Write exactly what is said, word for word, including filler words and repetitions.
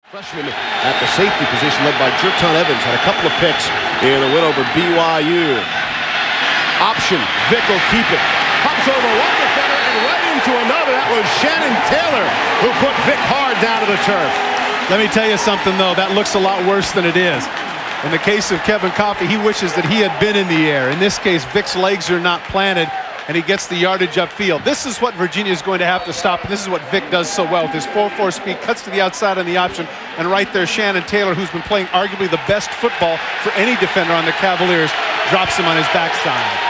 Freshman at the safety position, led by Jerton Evans, had a couple of picks in a win over B Y U. Option, Vick will keep it. Hops over one defender and right into another. That was Shannon Taylor who put Vick hard down to the turf. Let me tell you something, though. That looks a lot worse than it is. In the case of Kevin Coffey, he wishes that he had been in the air. In this case, Vick's legs are not planted, and he gets the yardage upfield. This is what Virginia is going to have to stop, and this is what Vick does so well. With his four four speed, cuts to the outside on the option, and right there, Shannon Taylor, who's been playing arguably the best football for any defender on the Cavaliers, drops him on his backside.